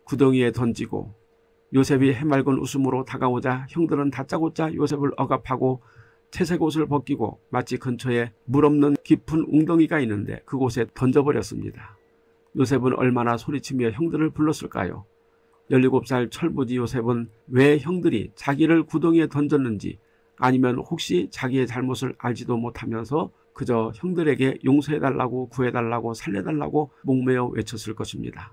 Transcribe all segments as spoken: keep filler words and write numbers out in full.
구덩이에 던지고 요셉이 해맑은 웃음으로 다가오자 형들은 다짜고짜 요셉을 억압하고 채색 옷을 벗기고 마치 근처에 물 없는 깊은 웅덩이가 있는데 그곳에 던져버렸습니다. 요셉은 얼마나 소리치며 형들을 불렀을까요? 열일곱 살 철부지 요셉은 왜 형들이 자기를 구덩이에 던졌는지 아니면 혹시 자기의 잘못을 알지도 못하면서 그저 형들에게 용서해달라고 구해달라고 살려달라고 목매어 외쳤을 것입니다.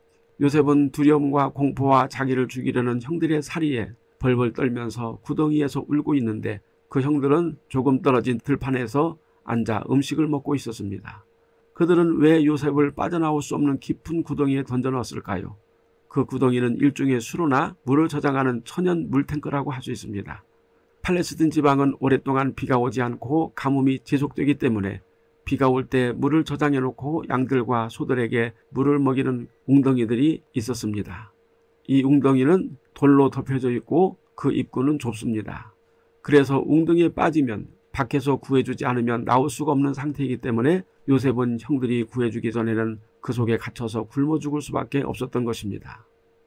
요셉은 두려움과 공포와 자기를 죽이려는 형들의 살이에 벌벌 떨면서 구덩이에서 울고 있는데 그 형들은 조금 떨어진 들판에서 앉아 음식을 먹고 있었습니다. 그들은 왜 요셉을 빠져나올 수 없는 깊은 구덩이에 던져넣었을까요? 그 구덩이는 일종의 수로나 물을 저장하는 천연 물탱크라고 할 수 있습니다. 팔레스틴 지방은 오랫동안 비가 오지 않고 가뭄이 지속되기 때문에 비가 올 때 물을 저장해 놓고 양들과 소들에게 물을 먹이는 웅덩이들이 있었습니다. 이 웅덩이는 돌로 덮여져 있고 그 입구는 좁습니다. 그래서 웅덩이에 빠지면 밖에서 구해주지 않으면 나올 수가 없는 상태이기 때문에 요셉은 형들이 구해주기 전에는 그 속에 갇혀서 굶어 죽을 수밖에 없었던 것입니다.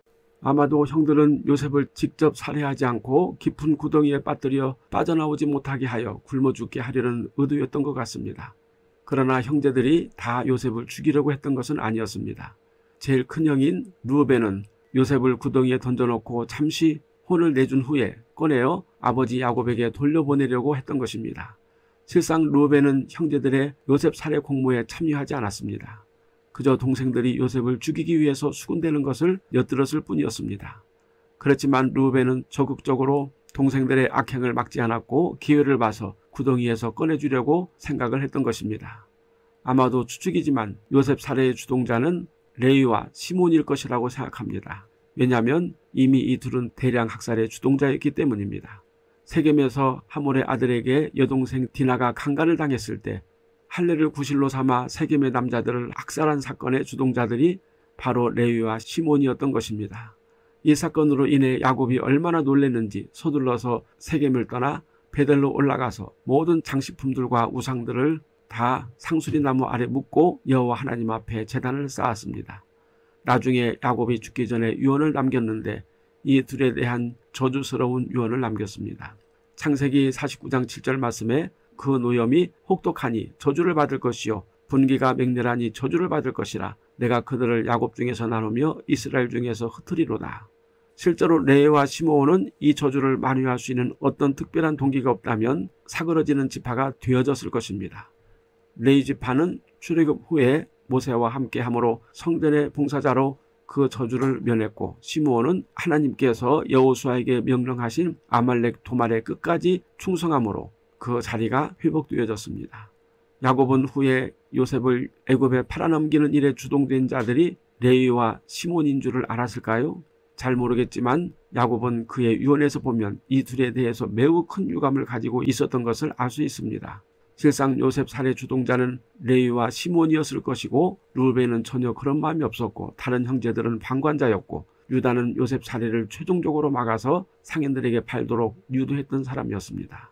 아마도 형들은 요셉을 직접 살해하지 않고 깊은 구덩이에 빠뜨려 빠져나오지 못하게 하여 굶어 죽게 하려는 의도였던 것 같습니다. 그러나 형제들이 다 요셉을 죽이려고 했던 것은 아니었습니다. 제일 큰 형인 르우벤은 요셉을 구덩이에 던져놓고 잠시 혼을 내준 후에 꺼내어 아버지 야곱에게 돌려보내려고 했던 것입니다. 실상 르우벤은 형제들의 요셉 살해 공모에 참여하지 않았습니다. 그저 동생들이 요셉을 죽이기 위해서 수군대는 것을 엿들었을 뿐이었습니다. 그렇지만 르우벤은 적극적으로 동생들의 악행을 막지 않았고 기회를 봐서 구덩이에서 꺼내주려고 생각을 했던 것입니다. 아마도 추측이지만 요셉 살해의 주동자는 레위와 시몬일 것이라고 생각합니다. 왜냐하면 이미 이 둘은 대량 학살의 주동자였기 때문입니다. 세겜에서 하몰의 아들에게 여동생 디나가 강간을 당했을 때 할례를 구실로 삼아 세겜의 남자들을 학살한 사건의 주동자들이 바로 레위와 시몬이었던 것입니다. 이 사건으로 인해 야곱이 얼마나 놀랐는지 서둘러서 세겜을 떠나 베델로 올라가서 모든 장식품들과 우상들을 다 상수리 나무 아래 묻고 여호와 하나님 앞에 제단을 쌓았습니다. 나중에 야곱이 죽기 전에 유언을 남겼는데 이 둘에 대한 저주스러운 유언을 남겼습니다. 창세기 사십구 장 칠 절 말씀에 그 노염이 혹독하니 저주를 받을 것이요 분기가 맹렬하니 저주를 받을 것이라 내가 그들을 야곱 중에서 나누며 이스라엘 중에서 흩으리로다. 실제로 레위와 시므온은 이 저주를 만회할 수 있는 어떤 특별한 동기가 없다면 사그러지는 지파가 되어졌을 것입니다. 레위 지파는 출애굽 후에 모세와 함께함으로 성전의 봉사자로 그 저주를 면했고 시므온은 하나님께서 여호수아에게 명령하신 아말렉 도말의 끝까지 충성함으로 그 자리가 회복되어졌습니다. 야곱은 후에 요셉을 애굽에 팔아넘기는 일에 주동된 자들이 레위와 시몬인 줄을 알았을까요? 잘 모르겠지만 야곱은 그의 유언에서 보면 이 둘에 대해서 매우 큰 유감을 가지고 있었던 것을 알 수 있습니다. 실상 요셉 살해 주동자는 레위와 시몬이었을 것이고 르우벤은 전혀 그런 마음이 없었고 다른 형제들은 방관자였고 유다는 요셉 살해를 최종적으로 막아서 상인들에게 팔도록 유도했던 사람이었습니다.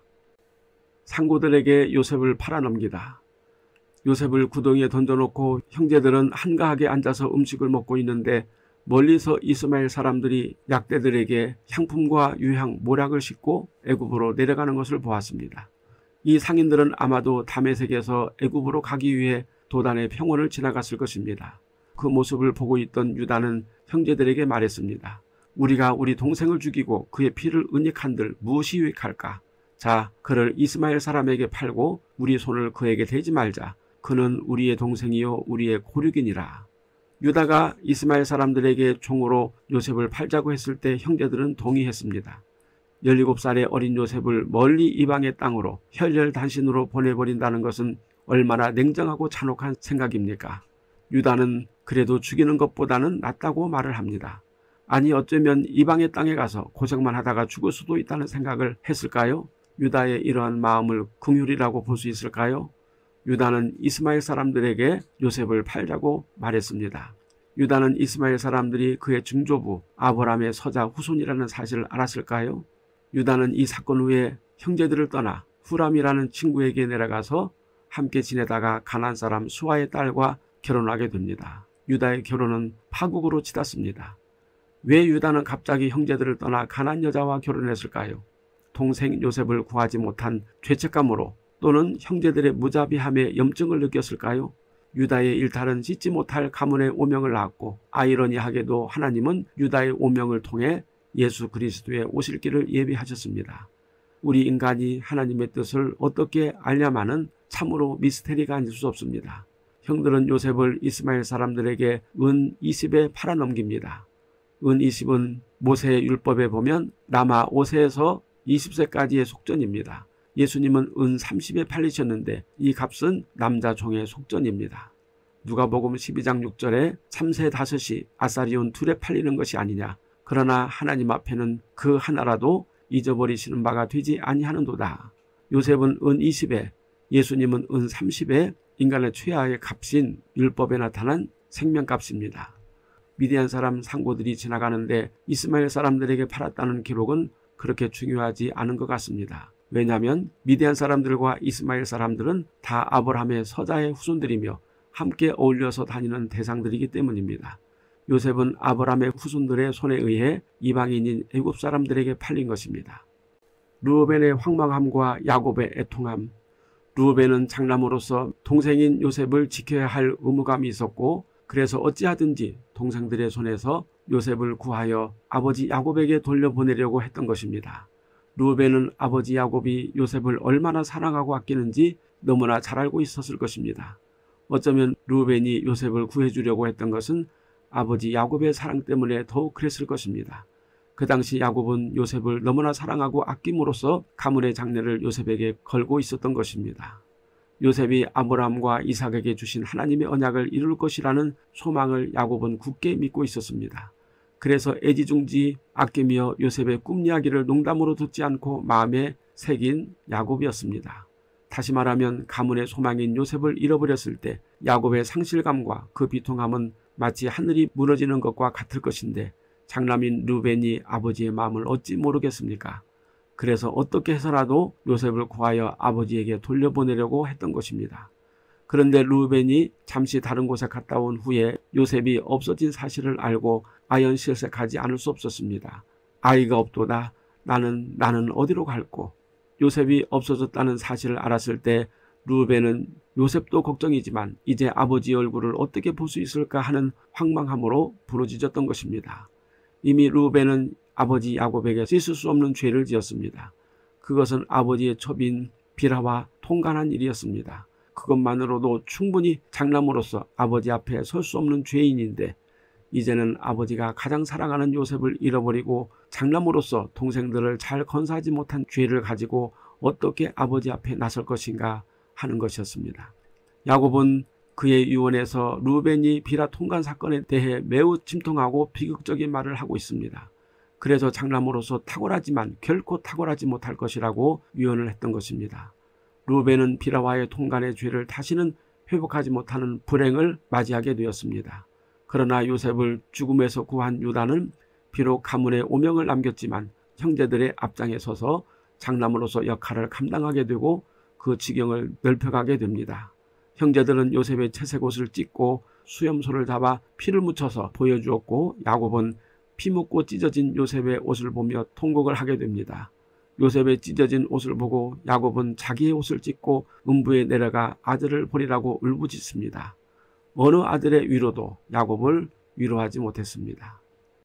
상고들에게 요셉을 팔아넘기다. 요셉을 구덩이에 던져놓고 형제들은 한가하게 앉아서 음식을 먹고 있는데 멀리서 이스마엘 사람들이 약대들에게 향품과 유향, 모략을 싣고 애굽으로 내려가는 것을 보았습니다. 이 상인들은 아마도 다메섹에서 애굽으로 가기 위해 도단의 평원을 지나갔을 것입니다. 그 모습을 보고 있던 유다는 형제들에게 말했습니다. 우리가 우리 동생을 죽이고 그의 피를 은닉한들 무엇이 유익할까? 자, 그를 이스마엘 사람에게 팔고 우리 손을 그에게 대지 말자. 그는 우리의 동생이요 우리의 고륙이니라. 유다가 이스마엘 사람들에게 종으로 요셉을 팔자고 했을 때 형제들은 동의했습니다. 열일곱 살의 어린 요셉을 멀리 이방의 땅으로 혈혈단신으로 보내버린다는 것은 얼마나 냉정하고 잔혹한 생각입니까? 유다는 그래도 죽이는 것보다는 낫다고 말을 합니다. 아니 어쩌면 이방의 땅에 가서 고생만 하다가 죽을 수도 있다는 생각을 했을까요? 유다의 이러한 마음을 긍휼이라고 볼 수 있을까요? 유다는 이스마엘 사람들에게 요셉을 팔자고 말했습니다. 유다는 이스마엘 사람들이 그의 증조부 아브라함의 서자 후손이라는 사실을 알았을까요? 유다는 이 사건 후에 형제들을 떠나 후람이라는 친구에게 내려가서 함께 지내다가 가나안 사람 수아의 딸과 결혼하게 됩니다. 유다의 결혼은 파국으로 치닫습니다. 왜 유다는 갑자기 형제들을 떠나 가나안 여자와 결혼했을까요? 동생 요셉을 구하지 못한 죄책감으로 또는 형제들의 무자비함에 염증을 느꼈을까요? 유다의 일탈은 씻지 못할 가문의 오명을 낳았고 아이러니하게도 하나님은 유다의 오명을 통해 예수 그리스도의 오실 길을 예비하셨습니다. 우리 인간이 하나님의 뜻을 어떻게 알냐마는 참으로 미스테리가 아닐 수 없습니다. 형들은 요셉을 이스마엘 사람들에게 은 이십에 팔아넘깁니다. 은 이십은 모세의 율법에 보면 라마 오 세에서 이십 세까지의 속전입니다. 예수님은 은 삼십에 팔리셨는데 이 값은 남자 종의 속전입니다. 누가복음 십이 장 육 절에 삼 세 다섯이 아사리온 둘에 팔리는 것이 아니냐. 그러나 하나님 앞에는 그 하나라도 잊어버리시는 바가 되지 아니하는도다. 요셉은 은 이십에 예수님은 은 삼십에 인간의 최하의 값인 율법에 나타난 생명값입니다. 미디안 사람 상고들이 지나가는데 이스마엘 사람들에게 팔았다는 기록은 그렇게 중요하지 않은 것 같습니다. 왜냐하면 미디안 사람들과 이스마엘 사람들은 다 아브라함의 서자의 후손들이며 함께 어울려서 다니는 대상들이기 때문입니다. 요셉은 아브라함의 후손들의 손에 의해 이방인인 애굽 사람들에게 팔린 것입니다. 르우벤의 황망함과 야곱의 애통함. 르우벤은 장남으로서 동생인 요셉을 지켜야 할 의무감이 있었고 그래서 어찌하든지 동생들의 손에서 요셉을 구하여 아버지 야곱에게 돌려보내려고 했던 것입니다. 르우벤은 아버지 야곱이 요셉을 얼마나 사랑하고 아끼는지 너무나 잘 알고 있었을 것입니다. 어쩌면 르우벤이 요셉을 구해주려고 했던 것은 아버지 야곱의 사랑 때문에 더욱 그랬을 것입니다. 그 당시 야곱은 요셉을 너무나 사랑하고 아낌으로써 가문의 장례를 요셉에게 걸고 있었던 것입니다. 요셉이 아브라함과 이삭에게 주신 하나님의 언약을 이룰 것이라는 소망을 야곱은 굳게 믿고 있었습니다. 그래서 애지중지 아끼며 요셉의 꿈 이야기를 농담으로 듣지 않고 마음에 새긴 야곱이었습니다. 다시 말하면 가문의 소망인 요셉을 잃어버렸을 때 야곱의 상실감과 그 비통함은 마치 하늘이 무너지는 것과 같을 것인데 장남인 르우벤이 아버지의 마음을 어찌 모르겠습니까? 그래서 어떻게 해서라도 요셉을 구하여 아버지에게 돌려보내려고 했던 것입니다. 그런데 르우벤이 잠시 다른 곳에 갔다 온 후에 요셉이 없어진 사실을 알고 아연실색하지 않을 수 없었습니다. 아이가 없도다. 나는 나는 어디로 갈꼬? 요셉이 없어졌다는 사실을 알았을 때 르우벤은 요셉도 걱정이지만 이제 아버지의 얼굴을 어떻게 볼 수 있을까 하는 황망함으로 부르짖었던 것입니다. 이미 르우벤은 아버지 야곱에게 씻을 수 없는 죄를 지었습니다. 그것은 아버지의 첩인 비라와 통간한 일이었습니다. 그것만으로도 충분히 장남으로서 아버지 앞에 설 수 없는 죄인인데 이제는 아버지가 가장 사랑하는 요셉을 잃어버리고 장남으로서 동생들을 잘 건사하지 못한 죄를 가지고 어떻게 아버지 앞에 나설 것인가 하는 것이었습니다. 야곱은 그의 유언에서 르우벤이 비라 통간 사건에 대해 매우 침통하고 비극적인 말을 하고 있습니다. 그래서 장남으로서 탁월하지만 결코 탁월하지 못할 것이라고 유언을 했던 것입니다. 르우벤은 비라와의 통간의 죄를 다시는 회복하지 못하는 불행을 맞이하게 되었습니다. 그러나 요셉을 죽음에서 구한 유다는 비록 가문의 오명을 남겼지만 형제들의 앞장에 서서 장남으로서 역할을 감당하게 되고 그 지경을 넓혀가게 됩니다. 형제들은 요셉의 채색 옷을 찢고 수염소를 잡아 피를 묻혀서 보여주었고 야곱은 피 묻고 찢어진 요셉의 옷을 보며 통곡을 하게 됩니다. 요셉의 찢어진 옷을 보고 야곱은 자기의 옷을 찢고 음부에 내려가 아들을 보리라고 울부짖습니다. 어느 아들의 위로도 야곱을 위로하지 못했습니다.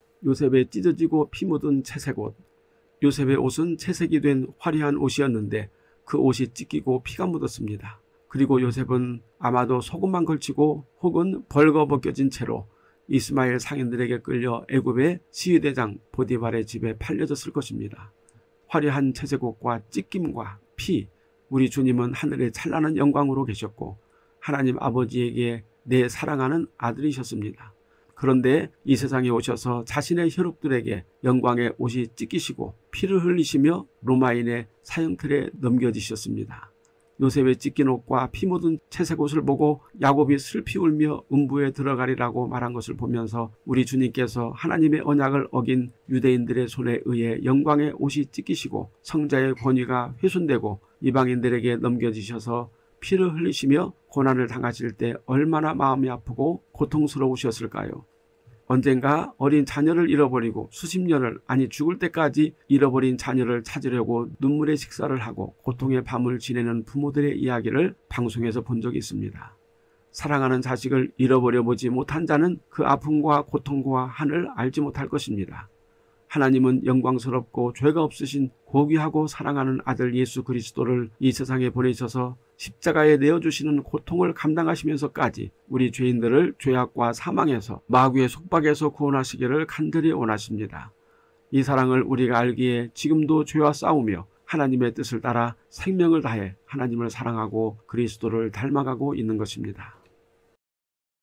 요셉의 찢어지고 피 묻은 채색 옷. 요셉의 옷은 채색이 된 화려한 옷이었는데 그 옷이 찢기고 피가 묻었습니다. 그리고 요셉은 아마도 속옷만 걸치고 혹은 벌거벗겨진 채로 이스마엘 상인들에게 끌려 애굽의 시위대장 보디발의 집에 팔려졌을 것입니다. 화려한 채색옷과 찢김과 피, 우리 주님은 하늘의 찬란한 영광으로 계셨고 하나님 아버지에게 내 사랑하는 아들이셨습니다. 그런데 이 세상에 오셔서 자신의 혈육들에게 영광의 옷이 찢기시고 피를 흘리시며 로마인의 사형틀에 넘겨지셨습니다. 요셉의 찢긴 옷과 피 묻은 채색 옷을 보고 야곱이 슬피 울며 음부에 들어가리라고 말한 것을 보면서 우리 주님께서 하나님의 언약을 어긴 유대인들의 손에 의해 영광의 옷이 찢기시고 성자의 권위가 훼손되고 이방인들에게 넘겨지셔서 피를 흘리시며 고난을 당하실 때 얼마나 마음이 아프고 고통스러우셨을까요? 언젠가 어린 자녀를 잃어버리고 수십 년을, 아니 죽을 때까지 잃어버린 자녀를 찾으려고 눈물의 식사를 하고 고통의 밤을 지내는 부모들의 이야기를 방송에서 본 적이 있습니다. 사랑하는 자식을 잃어버려 보지 못한 자는 그 아픔과 고통과 한을 알지 못할 것입니다. 하나님은 영광스럽고 죄가 없으신 고귀하고 사랑하는 아들 예수 그리스도를 이 세상에 보내셔서 십자가에 내어주시는 고통을 감당하시면서까지 우리 죄인들을 죄악과 사망에서 마귀의 속박에서 구원하시기를 간절히 원하십니다. 이 사랑을 우리가 알기에 지금도 죄와 싸우며 하나님의 뜻을 따라 생명을 다해 하나님을 사랑하고 그리스도를 닮아가고 있는 것입니다.